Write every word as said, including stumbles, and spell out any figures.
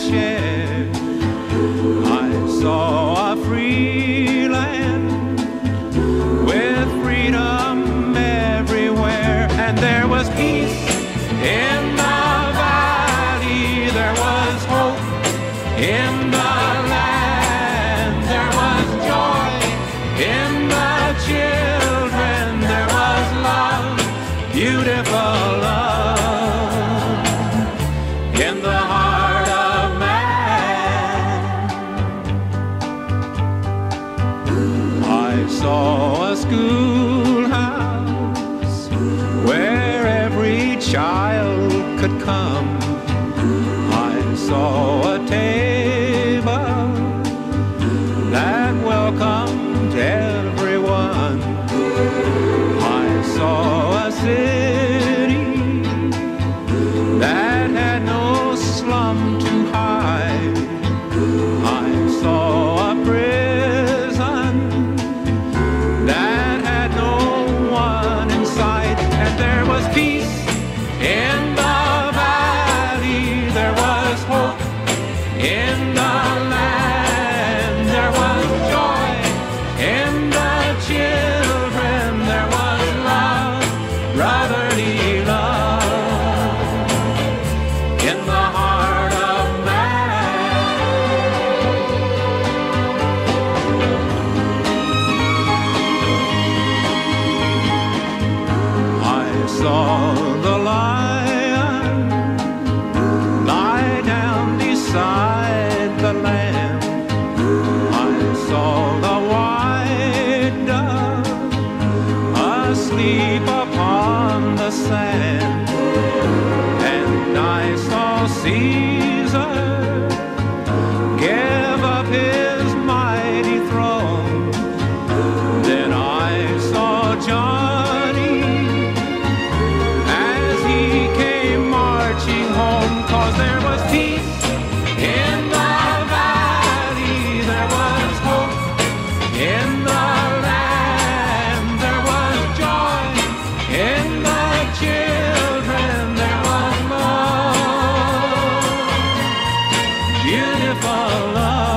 share. I saw a free land with freedom everywhere, and there was peace in the valley, there was hope in the land, there was joy in the children, there was love, beautiful love in the heart of man. I saw a schoolhouse where every child could come. I saw a table that welcomed everyone. I saw a city that had no slum to hide. I saw a prison that had no one inside, and there was peace in the valley, there was hope in the land, there was joy in the children, there was love, brotherly love in the heart of man. I saw the lion lie down beside the lamb. I saw the white dove asleep upon the sand, and I saw Caesar give up his mighty throne. Then I saw Johnny as he came marching home, 'cause there was peace in the valley, there was hope in the land, there was joy in the children, there was love, beautiful love.